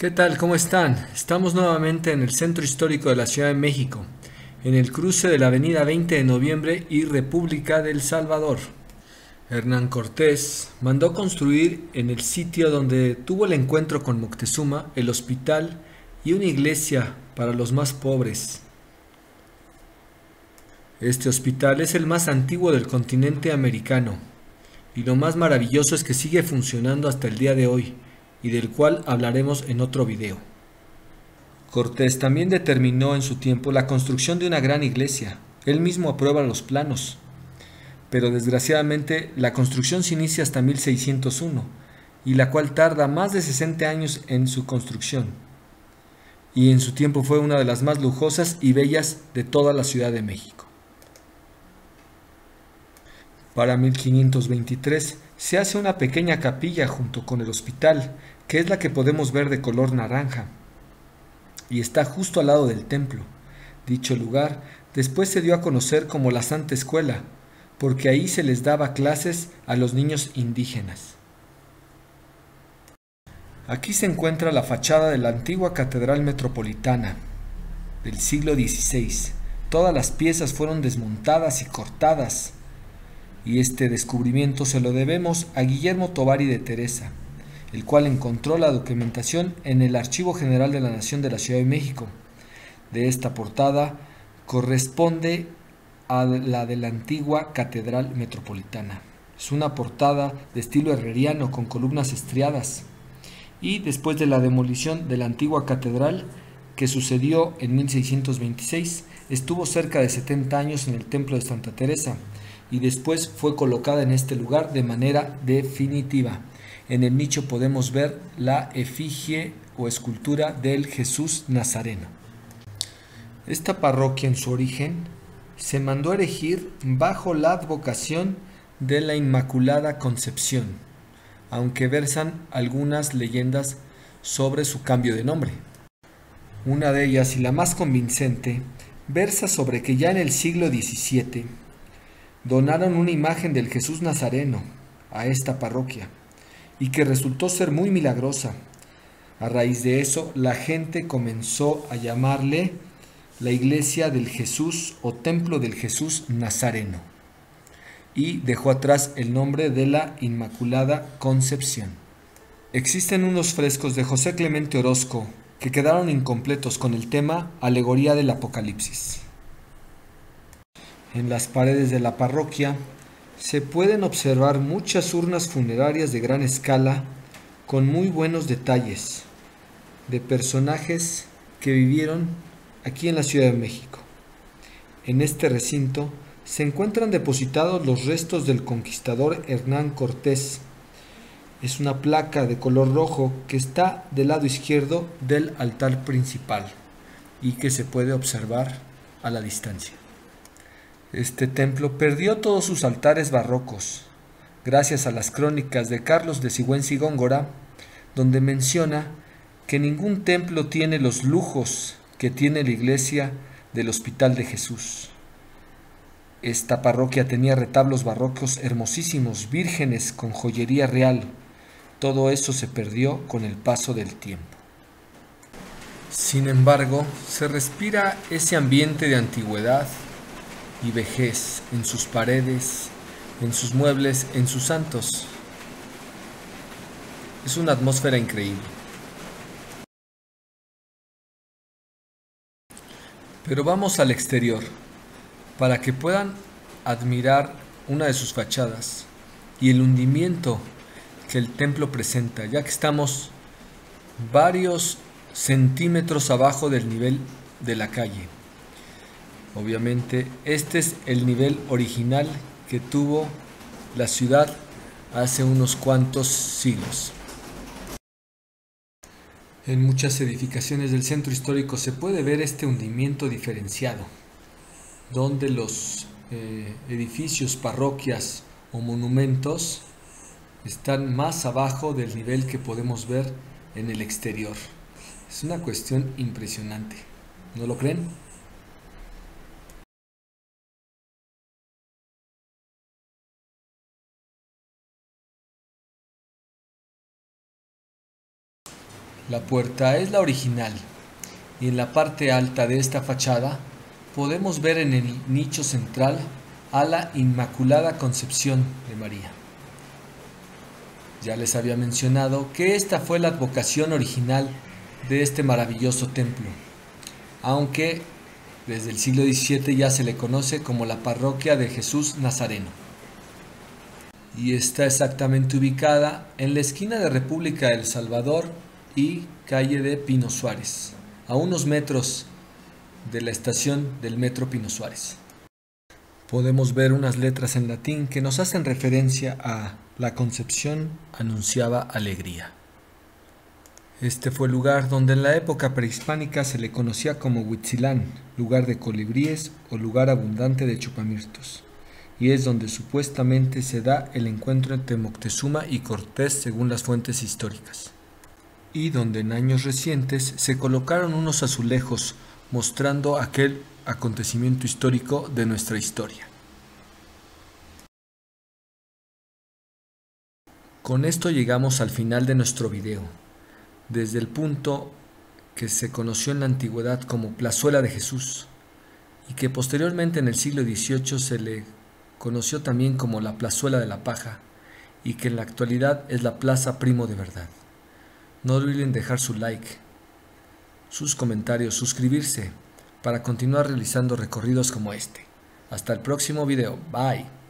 ¿Qué tal? ¿Cómo están? Estamos nuevamente en el centro histórico de la Ciudad de México, en el cruce de la Avenida 20 de Noviembre y República del Salvador. Hernán Cortés mandó construir en el sitio donde tuvo el encuentro con Moctezuma el hospital y una iglesia para los más pobres. Este hospital es el más antiguo del continente americano y lo más maravilloso es que sigue funcionando hasta el día de hoy y del cual hablaremos en otro video. Cortés también determinó en su tiempo la construcción de una gran iglesia. Él mismo aprueba los planos, pero desgraciadamente la construcción se inicia hasta 1601, y la cual tarda más de 60 años en su construcción, y en su tiempo fue una de las más lujosas y bellas de toda la Ciudad de México. Para 1523 se hace una pequeña capilla junto con el hospital, que es la que podemos ver de color naranja, y está justo al lado del templo. Dicho lugar después se dio a conocer como la Santa Escuela, porque ahí se les daba clases a los niños indígenas. Aquí se encuentra la fachada de la antigua Catedral Metropolitana del siglo XVI. Todas las piezas fueron desmontadas y cortadas, y este descubrimiento se lo debemos a Guillermo Tovari de Teresa, el cual encontró la documentación en el Archivo General de la Nación de la Ciudad de México. De esta portada corresponde a la de la antigua Catedral Metropolitana. Es una portada de estilo herreriano con columnas estriadas. Y después de la demolición de la antigua catedral, que sucedió en 1626, estuvo cerca de 70 años en el templo de Santa Teresa y después fue colocada en este lugar de manera definitiva. En el nicho podemos ver la efigie o escultura del Jesús Nazareno. Esta parroquia en su origen se mandó a erigir bajo la advocación de la Inmaculada Concepción, aunque versan algunas leyendas sobre su cambio de nombre. Una de ellas, y la más convincente, versa sobre que ya en el siglo XVII donaron una imagen del Jesús Nazareno a esta parroquia y que resultó ser muy milagrosa. A raíz de eso, la gente comenzó a llamarle la iglesia del Jesús o templo del Jesús Nazareno, y dejó atrás el nombre de la Inmaculada Concepción. Existen unos frescos de José Clemente Orozco que quedaron incompletos con el tema Alegoría del Apocalipsis. En las paredes de la parroquia se pueden observar muchas urnas funerarias de gran escala con muy buenos detalles de personajes que vivieron aquí en la Ciudad de México. En este recinto se encuentran depositados los restos del conquistador Hernán Cortés. Es una placa de color rojo que está del lado izquierdo del altar principal y que se puede observar a la distancia. Este templo perdió todos sus altares barrocos, gracias a las crónicas de Carlos de Sigüenza y Góngora, donde menciona que ningún templo tiene los lujos que tiene la iglesia del Hospital de Jesús. Esta parroquia tenía retablos barrocos hermosísimos, vírgenes con joyería real. Todo eso se perdió con el paso del tiempo. Sin embargo, se respira ese ambiente de antigüedad y vejez en sus paredes, en sus muebles, en sus santos. Es una atmósfera increíble. Pero vamos al exterior, para que puedan admirar una de sus fachadas y el hundimiento que el templo presenta, ya que estamos varios centímetros abajo del nivel de la calle. Obviamente, este es el nivel original que tuvo la ciudad hace unos cuantos siglos. En muchas edificaciones del centro histórico se puede ver este hundimiento diferenciado, donde los edificios, parroquias o monumentos están más abajo del nivel que podemos ver en el exterior. Es una cuestión impresionante, ¿no lo creen? La puerta es la original y en la parte alta de esta fachada podemos ver en el nicho central a la Inmaculada Concepción de María. Ya les había mencionado que esta fue la advocación original de este maravilloso templo, aunque desde el siglo XVII ya se le conoce como la Parroquia de Jesús Nazareno. Y está exactamente ubicada en la esquina de República del Salvador y calle de Pino Suárez, a unos metros de la estación del Metro Pino Suárez. Podemos ver unas letras en latín que nos hacen referencia a la Concepción anunciaba alegría. Este fue el lugar donde en la época prehispánica se le conocía como Huitzilán, lugar de colibríes o lugar abundante de chupamirtos, y es donde supuestamente se da el encuentro entre Moctezuma y Cortés según las fuentes históricas, y donde en años recientes se colocaron unos azulejos mostrando aquel acontecimiento histórico de nuestra historia. Con esto llegamos al final de nuestro video. Desde el punto que se conoció en la antigüedad como Plazuela de Jesús y que posteriormente en el siglo XVIII se le conoció también como la Plazuela de la Paja y que en la actualidad es la Plaza Primo de Verdad. No olviden dejar su like, sus comentarios, suscribirse para continuar realizando recorridos como este. Hasta el próximo video. Bye.